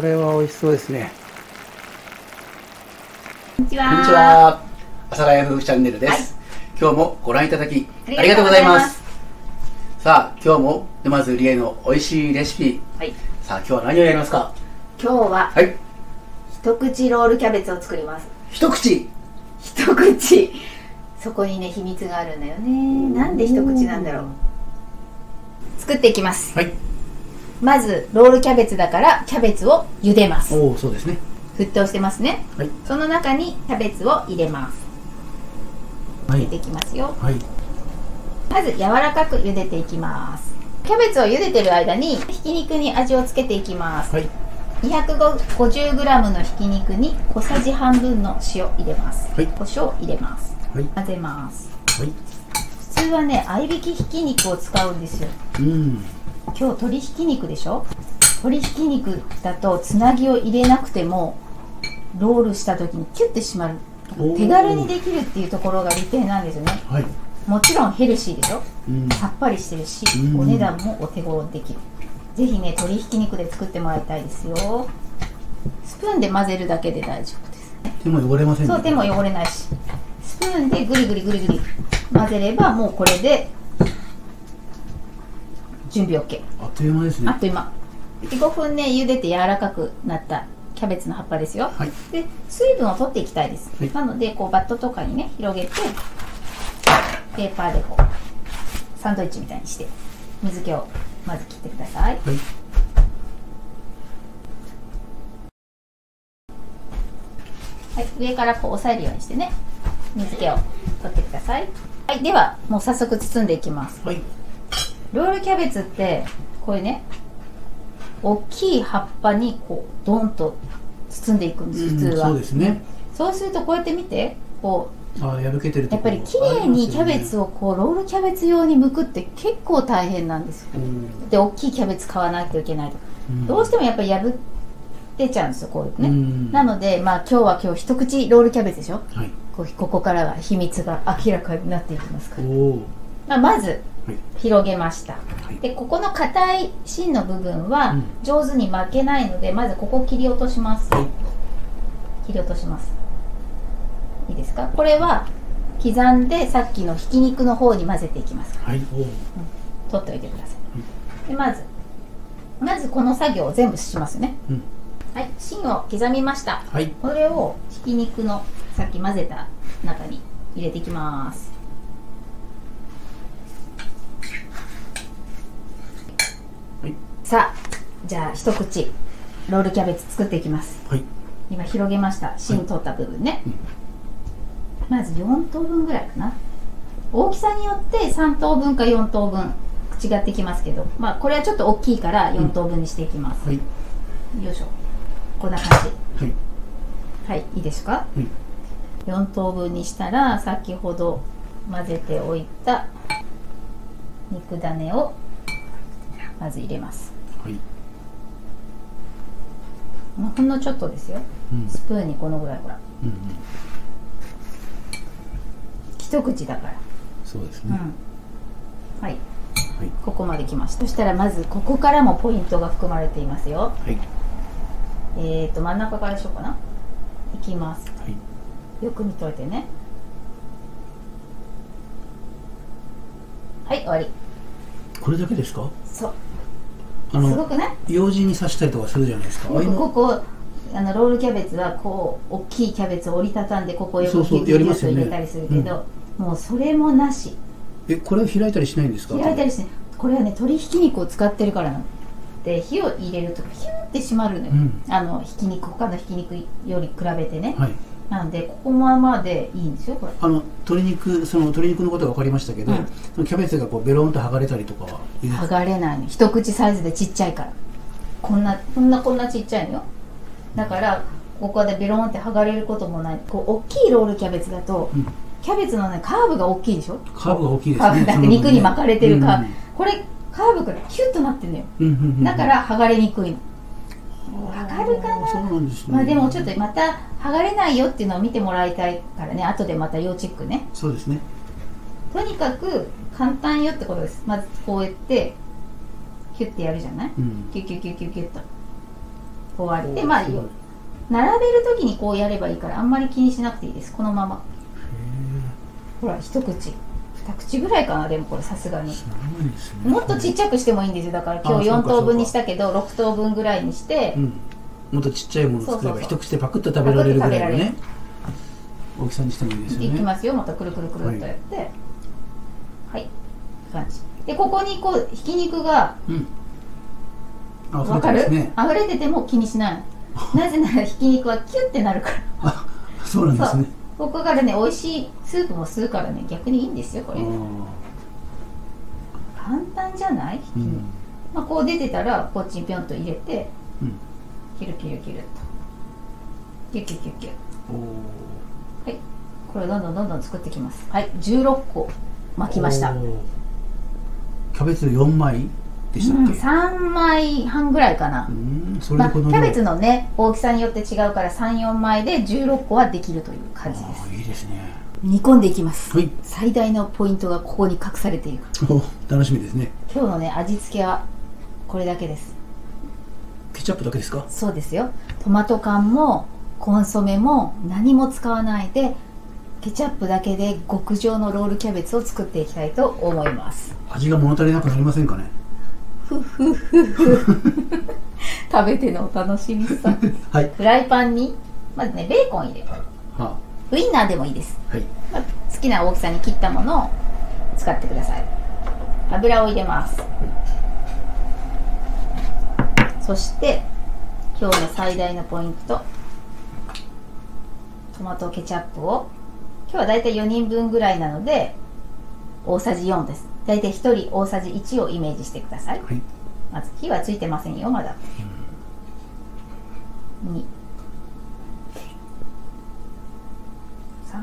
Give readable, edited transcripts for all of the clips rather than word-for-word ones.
れは美味しそうですね。 こんにちは。 こんにちは。阿佐ヶ谷夫婦チャンネルです。はい、今日もご覧いただきありがとうございます。さあ、今日も沼津理恵の美味しいレシピ。はい、さあ、今日は何をやりますか？ 今日は、はい、一口ロールキャベツを作ります。 一口。 一口。そこにね、秘密があるんだよね。なんで一口なんだろう。作っていきます。はい。まずロールキャベツだからキャベツを茹でます。 おお、そうですね。 沸騰してますね。はい。その中にキャベツを入れます。入れていきますよ。はい。まず柔らかく茹でていきます。キャベツを茹でてる間にひき肉に味をつけていきます。はい。250g のひき肉に小さじ半分の塩入れます。はい。胡椒入れます。はい。混ぜます。はい。普通はね、合いびきひき肉を使うんですよ。うん。今日鶏ひき肉でしょ。鶏ひき肉だとつなぎを入れなくてもロールした時にキュッて締まる、手軽にできるっていうところが利点なんですよね。はい。もちろんヘルシーでしょ、うん、さっぱりしてるし、お値段もお手頃できる。ぜひね、鶏ひき肉で作ってもらいたいですよ。スプーンで混ぜるだけで大丈夫です。 手も汚れませんね。 そう、手も汚れないし、スプーンでぐりぐりぐりぐり混ぜればもうこれで準備 OK。 あっという間ですね。 あっという間。5分ね、茹でて柔らかくなったキャベツの葉っぱですよ。はい。で、水分を取っていきたいです。はい、なのでこうバットとかにね広げてペーパーでこうサンドイッチみたいにして水気をまず切ってください。はい。はい、上からこう押さえるようにしてね、水気を取ってください。はい、ではもう早速包んでいきます。はい。ロールキャベツってこういうね、大きい葉っぱにこうドンと包んでいくんです、普通は。そうですね。そうするとこうやって見て、こう破けてるとこやっぱり綺麗にキャベツをこうロールキャベツ用に剥くって結構大変なんですよ。で、大きいキャベツ買わないといけないとか、どうしてもやっぱり破ってちゃうんですよ、こういうね。なのでまあ今日一口ロールキャベツでしょ。はい、ここからは秘密が明らかになっていきますから。まず広げました。はい、でここの硬い芯の部分は上手に巻けないので、まずここ切り落とします。はい、切り落とします。いいですか？これは刻んでさっきのひき肉の方に混ぜていきます。はい、取っておいてください。でまずこの作業を全部しますね。はい、芯を刻みました。はい、これをひき肉のさっき混ぜた中に入れていきます。さあ、じゃあ一口ロールキャベツ作っていきます。はい、今広げました。芯取った部分ね。まず4等分ぐらいかな。大きさによって3等分か4等分違ってきますけど、まあこれはちょっと大きいから4等分にしていきます。はい、よいしょ。こんな感じ。はい、はい、いいですか？はい、4等分にしたら先ほど混ぜておいた肉種をまず入れます。はい、ほんのちょっとですよ。スプーンにこのぐらい、ほら。一口だから。そうですね。はい。はい、ここまで来ました。そしたらまずここからもポイントが含まれていますよ。はい。真ん中からしようかな。いきます。はい。よく見といてね。はい、終わり。 これだけですか？そう。 すごくね、 用心に刺したりとかするじゃないですか。 ここロールキャベツはこう大きいキャベツを折りたたんでここをよくギュッギュッと入れたりするけど、もうそれもなし。これを開いたりしないんですか？開いたりしない。これはね、鶏ひき肉を使ってるからなので、火を入れるとヒューって締まるのよ。ひき肉、他のひき肉より比べてね。はい、なのでここままでいいんですよ。これ鶏肉のことが分かりましたけど、キャベツがこうベロンと剥がれたりとかは剥がれないの。一口サイズでちっちゃいから、こんなちっちゃいのよ。だからここでベロンって剥がれることもない。こう大きいロールキャベツだと、キャベツのねカーブが大きいでしょ。 カーブが大きいですね。 だって肉に巻かれてるカーブ、これカーブがキュッとなってるのよ。だから剥がれにくいの。わかるかな。そうなんですね。まあでもちょっとまた剥がれないよっていうのを見てもらいたいからね、後でまた要チェックね。 そうですね。 とにかく簡単よってことです。まずこうやってキュッてやるじゃない、キュッキュッキュッキュッキュッと。 終わりで、まあ並べる時にこうやればいいからあんまり気にしなくていいです。このまま。ほら一口2口ぐらいかな。でもこれさすがにもっとちっちゃくしてもいいんですよ。だから今日4等分にしたけど6等分ぐらいにして、 もっとちっちゃいものを作れば一口でパクッと食べられるぐらいのね大きさにしてもいいですよね。 いきますよ。またくるくるくるっとやってはい感じで、ここにこうひき肉がわかる？溢れてても気にしない。なぜならひき肉はキュッてなるから。 あ、そうなんですね。 ここからね美味しいスープも吸うからね、逆にいいんですよこれ。簡単じゃない？まあこう出てたらこっちにピョンと入れて、キュルキュルキュルっとキュッキュッキュッキュッ。はい、これどんどんどんどん作ってきます。はい、16個巻きました。 キャベツ4枚でしたっけ ？3枚半ぐらいかな。まあ、キャベツのね大きさによって違うから3、4枚で16個はできるという感じです。 いいですね。 煮込んでいきます。最大のポイントがここに隠されている。 楽しみですね。 今日のね味付けはこれだけです。 ケチャップだけですか？ そうですよ。トマト缶もコンソメも何も使わないでケチャップだけで極上のロールキャベツを作っていきたいと思います。 味が物足りなくなりませんかね？ ふふふふ食べてのお楽しみさ。はい、フライパンにまずねベーコン入れる。ウインナーでもいいです。はい、まあ、好きな大きさに切ったものを使ってください。油を入れます。そして今日の最大のポイント、トマトケチャップを今日はだいたい4人分ぐらいなので大さじ4です。だいたい1人大さじ1をイメージしてください。はい、まず火はついてませんよまだ。2、3、4、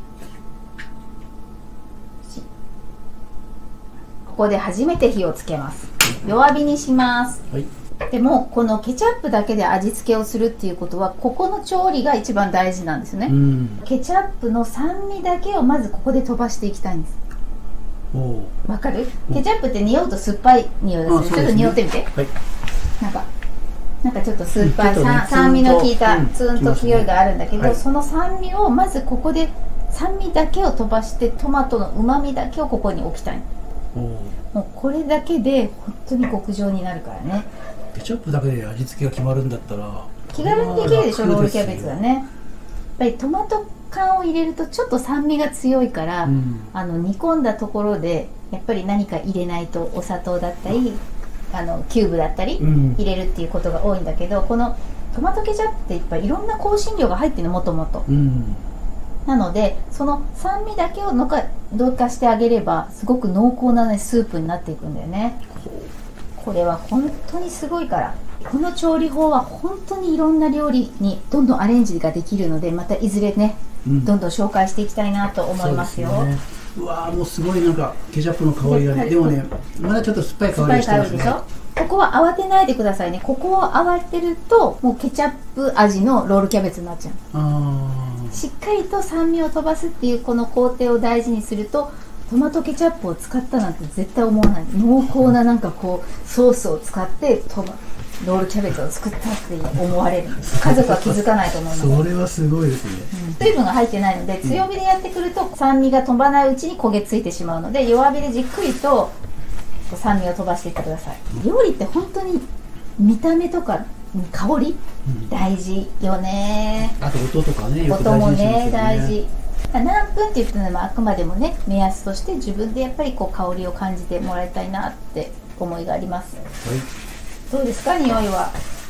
ここで初めて火をつけます。弱火にします。はい、でもこのケチャップだけで味付けをするっていうことはここの調理が一番大事なんですね。ケチャップの酸味だけをまずここで飛ばしていきたいんです。わかる？ケチャップって匂うと酸っぱい匂いがする。ちょっと匂ってみて。はい、なんかちょっと酸っぱい、酸味の効いたツンと匂いがあるんだけど、その酸味をまずここで酸味だけを飛ばしてトマトの旨味だけをここに置きたい。もうこれだけで本当に極上になるからね。 ケチャップだけで味付けが決まるんだったら気軽にできるでしょ。ロールキャベツはね。やっぱりトマト缶を入れるとちょっと酸味が強いから、煮込んだところでやっぱり何か入れないとお砂糖だったりキューブだったり入れるっていうことが多いんだけど、このトマトケチャップっていっぱいいろんな香辛料が入ってるのもともと。なのでその酸味だけを同化してあげればすごく濃厚な、ね、スープになっていくんだよね。これは本当にすごいから。この調理法は本当にいろんな料理にどんどんアレンジができるので、またいずれね、どんどん紹介していきたいなと思いますよ。 うわー、もうすごいなんかケチャップの香りがね。でもねまだちょっと酸っぱい香りがしてますね。 ここは慌てないでくださいね。ここを慌てるともうケチャップ味のロールキャベツになっちゃう。しっかりと酸味を飛ばすっていうこの工程を大事にすると、トマトケチャップを使ったなんて絶対思わない。濃厚ななんかこうソースを使ってロールキャベツを作ったって思われる。家族は気づかないと思います。 それはすごいですね。 水分が入ってないので強火でやってくると酸味が飛ばないうちに焦げついてしまうので、弱火でじっくりと酸味を飛ばしていってください。料理って本当に見た目とか香り、大事よね。 あと音とかね、 音もね大事。何分って言ってるのもあくまでもね目安として、自分でやっぱりこう香りを感じてもらいたいなって思いがあります。はい、どうですか匂いは？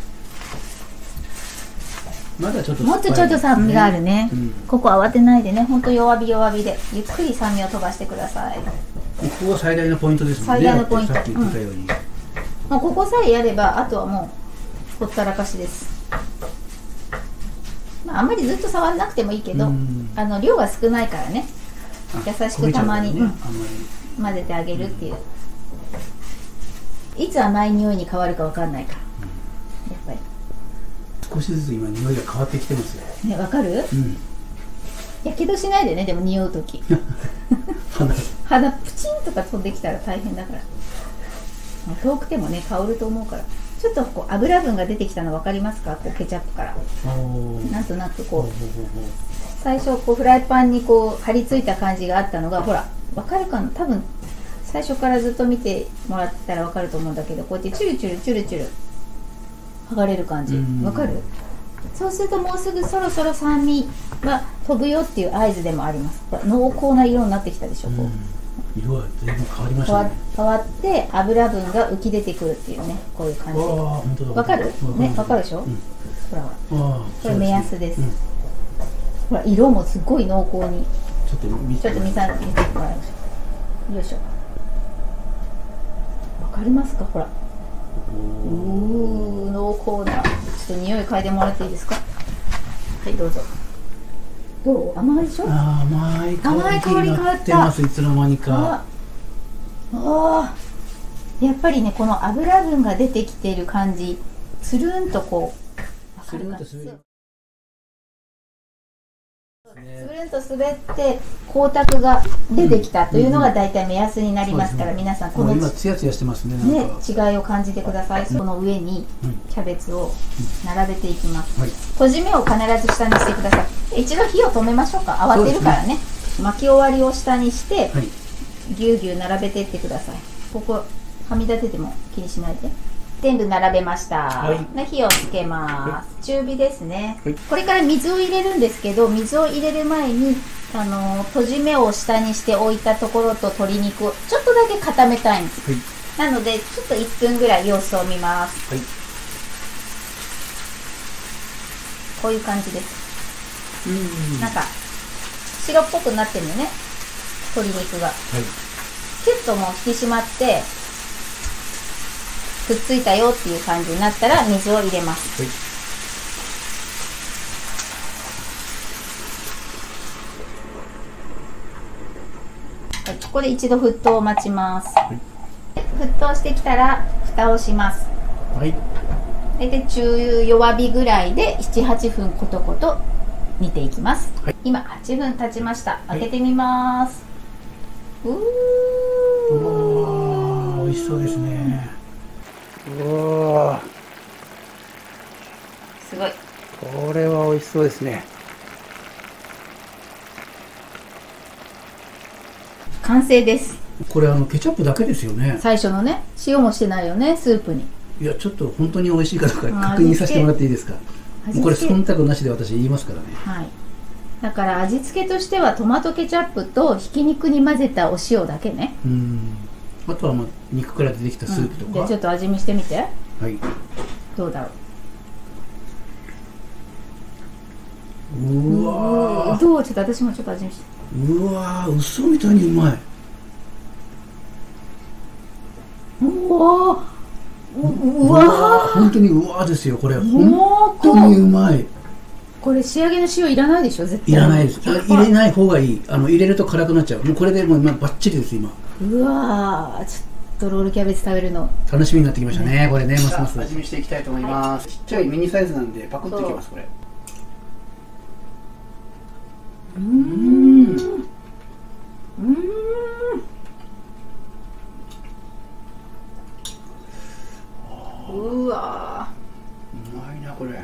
まだちょっともっとちょっと酸味があるね。ここ慌てないでね、本当弱火弱火でゆっくり酸味を飛ばしてください。 ここが最大のポイントですもんね。 最大のポイント。 さっき言ってたように。 もうここさえやればあとはもうほったらかしです。あんまりずっと触らなくてもいいけど、量が少ないからね、優しくたまに混ぜてあげるっていう。いつ甘い匂いに変わるかわかんないから、やっぱり少しずつ今匂いが変わってきてますよね。わかる？やけどしないでね、でも匂うとき鼻プチンとか飛んできたら大変だから。遠くてもね香ると思うから、ちちょっとこう油分が出てきたの分かりますか？こうケチャップからなんとなくこう最初こうフライパンにこう張り付いた感じがあったのが、ほら分かるかな、多分最初からずっと見てもらったら分かると思うんだけど、こうやってチュルチュルチュルチュル剥がれる感じ、分かる？そうするともうすぐそろそろ酸味が飛ぶよっていう合図でもあります。濃厚な色になってきたでしょ。こう色は全然変わりましたね。 変わって油分が浮き出てくるっていうね、こういう感じ。わかる？ね、わかるでしょ？ほらこれ目安です。ほら色もすごい濃厚に。ちょっと見てもらいましょう。よいしょ。わかりますか？ほら。濃厚な。ちょっと匂い嗅いでもらっていいですか？はい、どうぞ。どう？甘いでしょ？甘い香り変わってます。いつの間にか。やっぱりね、この油分が出てきている感じ、つるんとこうつるんと滑って光沢が出てきたというのが大体目安になりますから、皆さんこの今ツヤツヤしてますね。 違いを感じてください。その上にキャベツを並べていきます。閉じ目を必ず下にしてください。一度火を止めましょうか。慌てるからね。巻き終わりを下にしてぎゅうぎゅう並べていってください。ここはみ出てても気にしないで。全部並べました。火をつけます。中火ですね。これから水を入れるんですけど、水を入れる前に閉じ目を下にして置いたところと鶏肉をちょっとだけ固めたいんです。なのでちょっと1分ぐらい様子を見ます。こういう感じです。なんか白っぽくなってるのね、鶏肉が。キュッともう引き締まってくっついたよっていう感じになったら水を入れます。ここで一度沸騰を待ちます。沸騰してきたら蓋をします。大体中弱火ぐらいで7、8分ことこと煮ていきます。今8分経ちました。開けてみます。美味しそうですね。すごい。 これは美味しそうですね。 完成です。これケチャップだけですよね。 最初のね、塩もしてないよね、スープに。 いや、ちょっと本当に美味しいかどうか確認させてもらっていいですか。もうこれ忖度なしで私言いますからね。 だから味付けとしてはトマトケチャップとひき肉に混ぜたお塩だけね。 あとは肉から出てきたスープとか。 じゃあちょっと味見してみて。どうだろう。うわー、どう？ちょっと私もちょっと味見して。 うわー、嘘みたいにうまい。 うわー、本当にうわーですよ。これ本当にうまい。 これ仕上げの塩いらないでしょ？絶対いらないです。入れない方がいい。入れると辛くなっちゃう。もうこれでもう今バッチリです今。 うわー、ちょっとロールキャベツ食べるの楽しみになってきましたね。これね、ますます味見していきたいと思います。ちっちゃいミニサイズなんでパクッといきます。これうわー、うまいなこれ。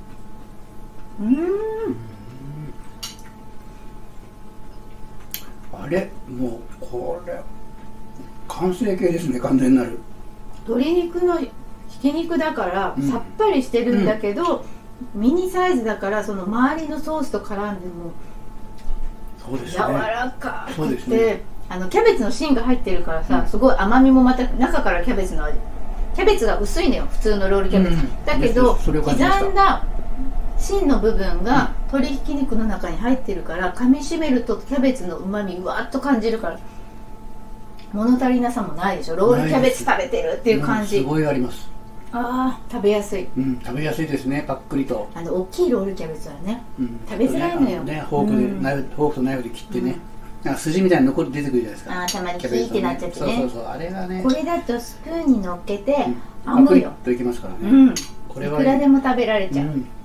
あれ、もうこれ完成形ですね。完全なる鶏肉のひき肉だからさっぱりしてるんだけど、ミニサイズだからその周りのソースと絡んでも柔らかくて、キャベツの芯が入ってるからさ、すごい甘みもまた中からキャベツの味。キャベツが薄いのよ、普通のロールキャベツ。だけど刻んだ芯の部分が鶏ひき肉の中に入ってるから、噛みしめるとキャベツのうまみうわっと感じるから、物足りなさもないでしょ。ロールキャベツ食べてるっていう感じ。 すごいあります。 食べやすい。 食べやすいですね。パックリと。 大きいロールキャベツはね、食べづらいのよ。 フォークとナイフで切ってね、なんか筋みたいに残って出てくるじゃないですか。 たまにキーってなっちゃってね。 そう、あれがね。 これだとスプーンに乗っけて編むよ。 パクリといきますからね。 いくらでも食べられちゃう。